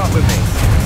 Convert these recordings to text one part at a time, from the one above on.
up with me.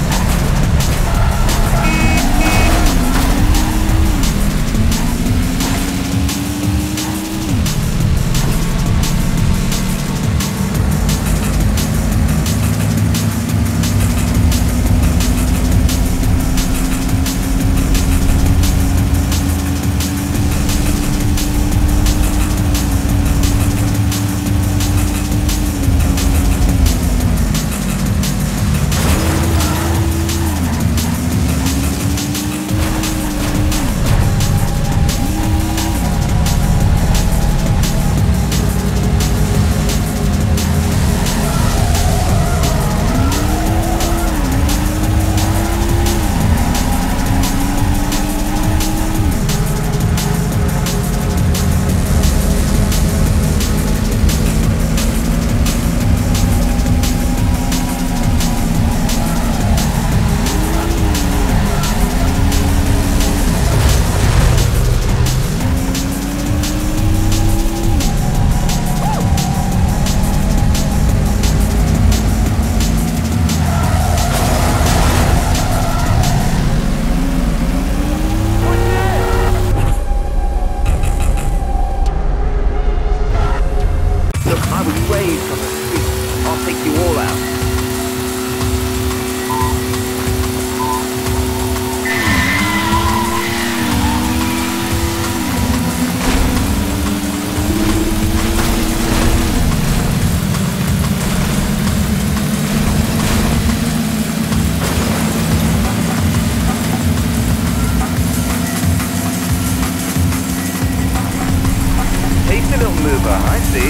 I see.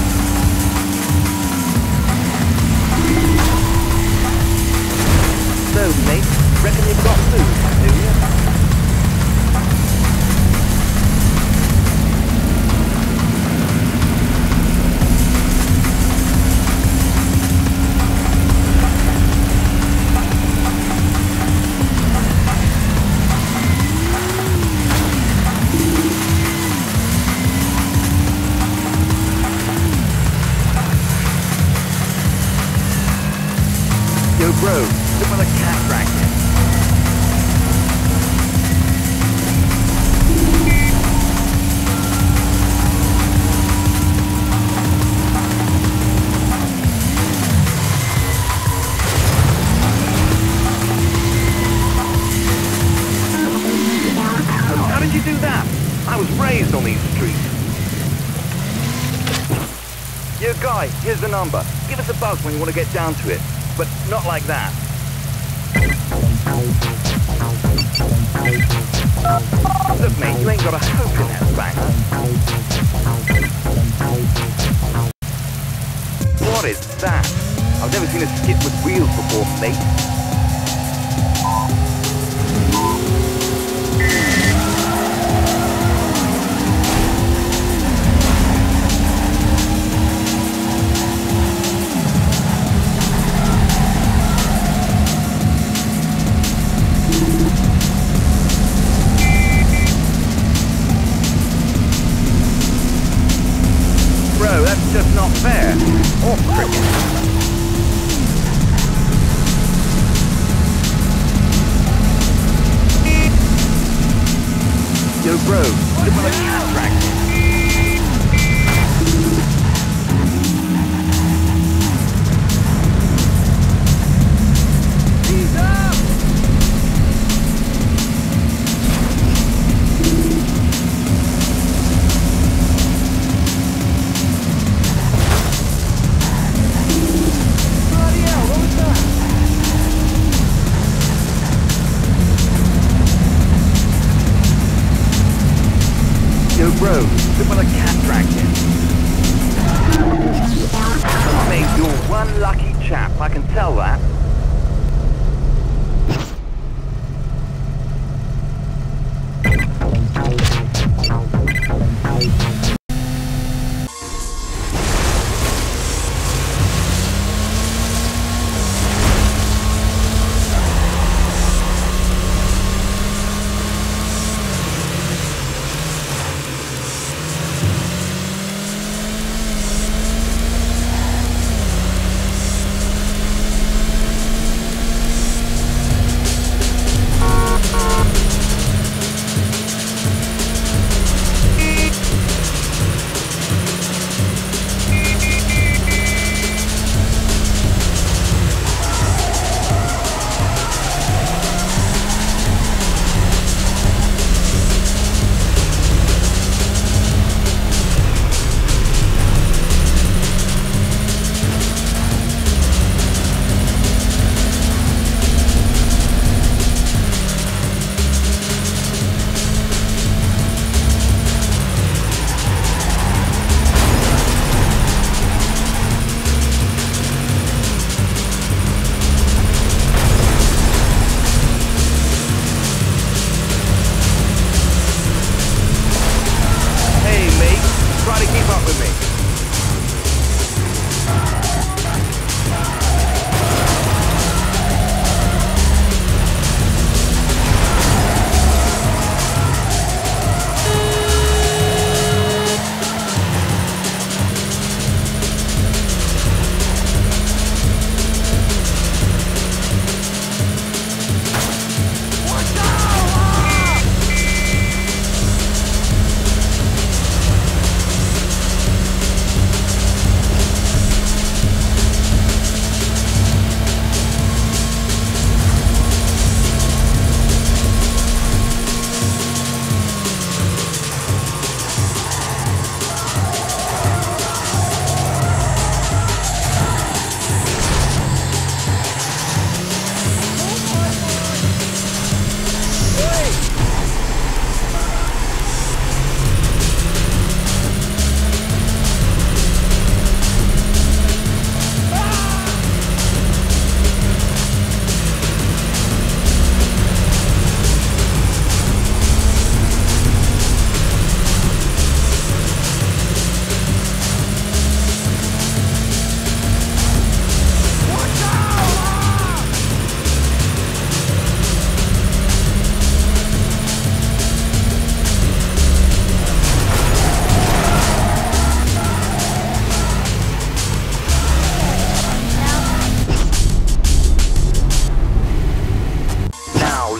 So, mate, reckon you've got food, do you? Yo, bro, look where the cat dragged him. How did you do that? I was raised on these streets. Yo, guy, here's the number. Give us a buzz when you want to get down to it. But not like that. Look, mate, you ain't got a hope in that banger. What is that? I've never seen a skip with wheels before, mate. Bro, that's just not fair. Or cricket. Yo, bro, look at the cat dragged him. Yo, bro, look where the cat dragged him. Mate, you're one lucky chap, I can tell that.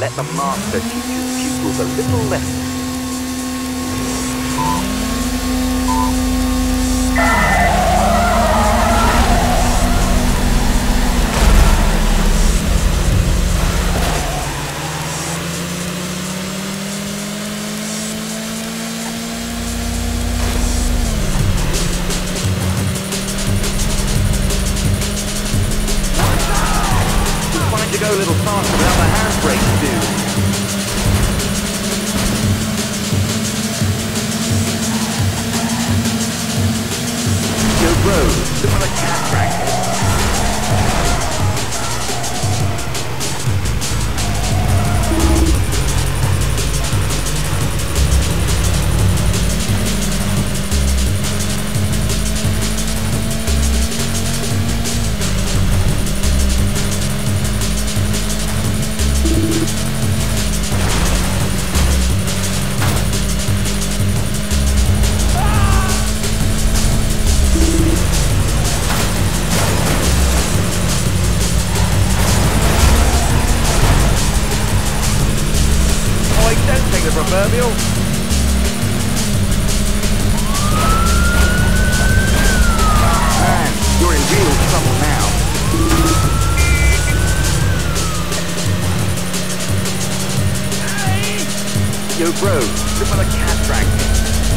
let the master teach his pupils a little lesson. Go a little faster without the handbrake, dude. Yo, bro, look at the cat racket. Proverbial. Man, you're in real trouble now. Yo, bro, look where the cat dragged me.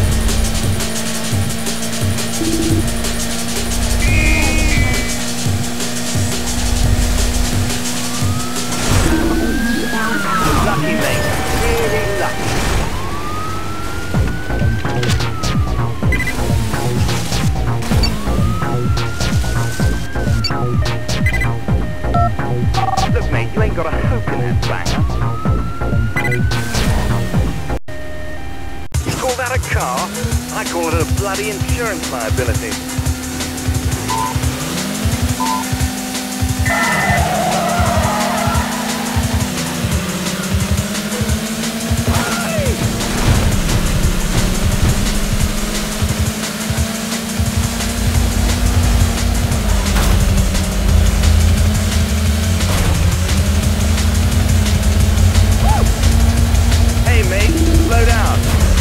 Lucky, mate. Really lucky. Look, mate, you ain't got a hope in that banger. You call that a car? I call it a bloody insurance liability. Slow down.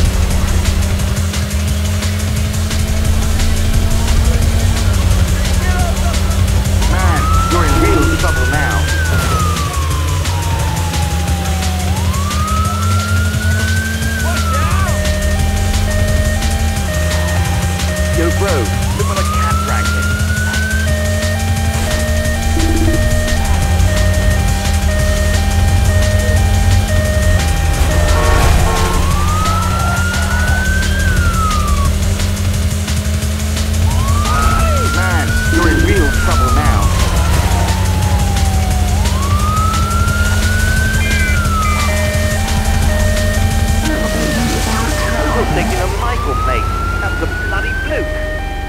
Man, you're in real trouble now. Watch out! Yo, bro, look where the cat dragged me. Trouble now. You're taking a Michael, mate. That's a bloody fluke.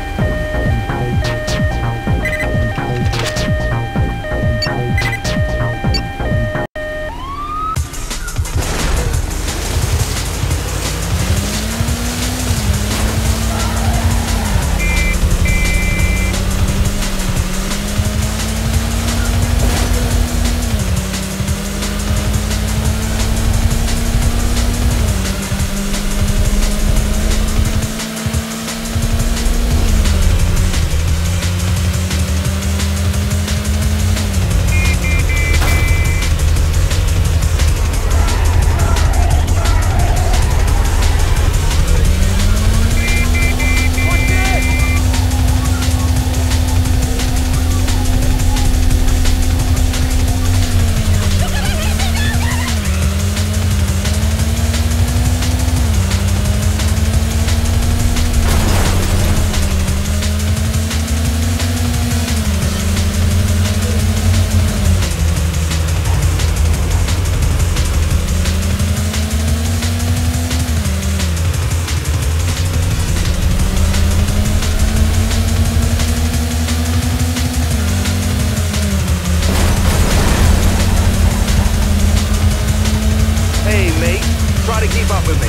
Try to keep up with me.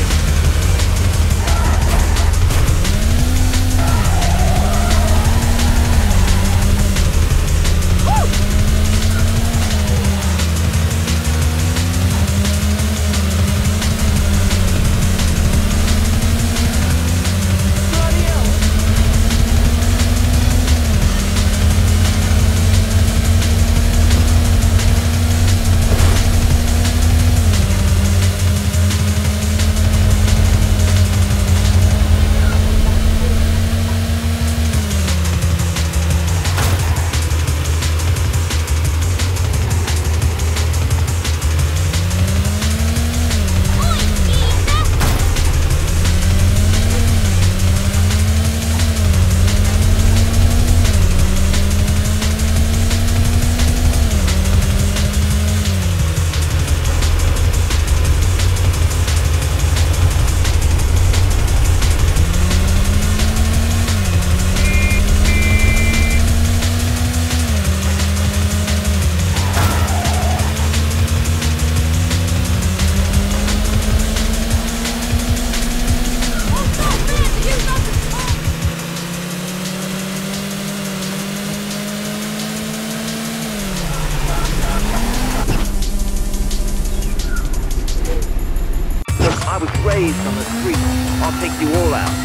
raised on the street. I'll take you all out.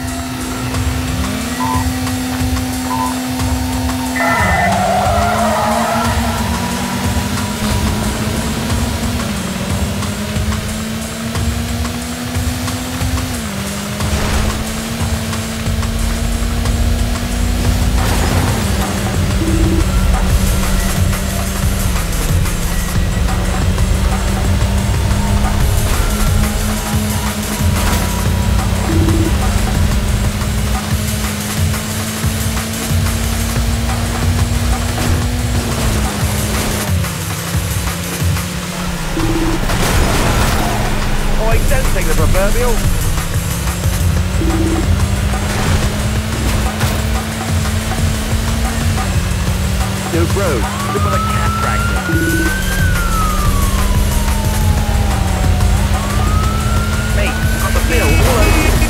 Take the proverbial. Yo, bro, look what a cat dragged me. Mate, I've got the bill all over you.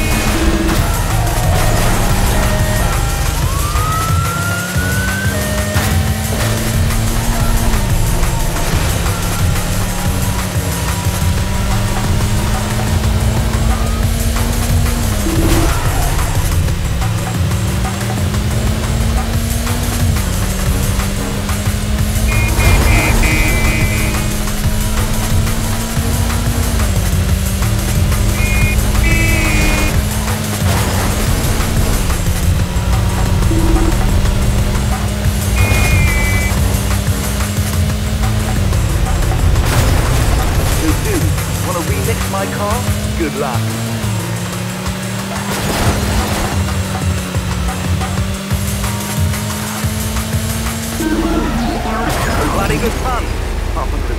My car? Good luck. Bloody good fun. Apart from the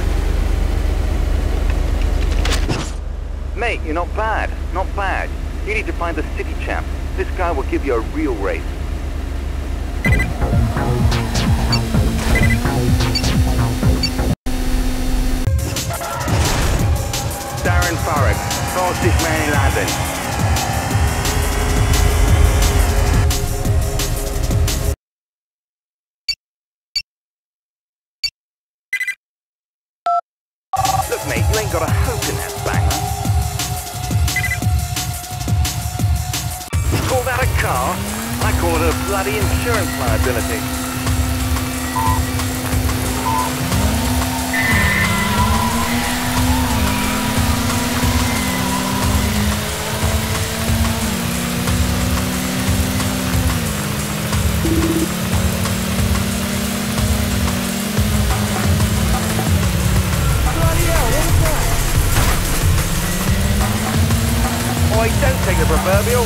result. Mate, you're not bad. Not bad. You need to find the city champ. This guy will give you a real race. Fastest man in London. Look, mate, you ain't got a hope in that banger. You call that a car? I call it a bloody insurance liability. Boy, don't take the proverbial.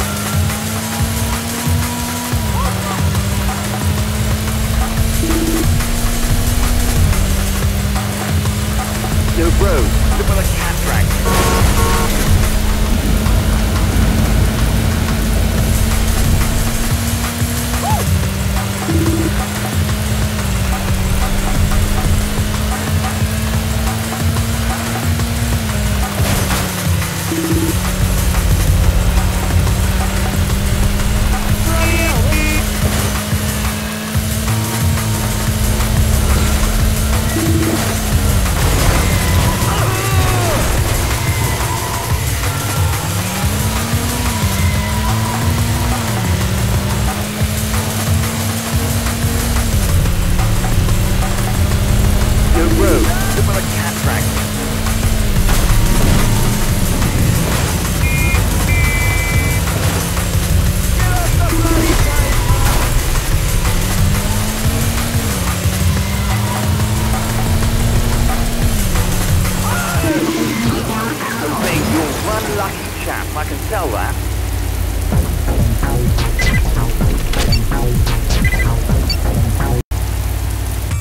Yo, bro, look at the cat track. I can tell that.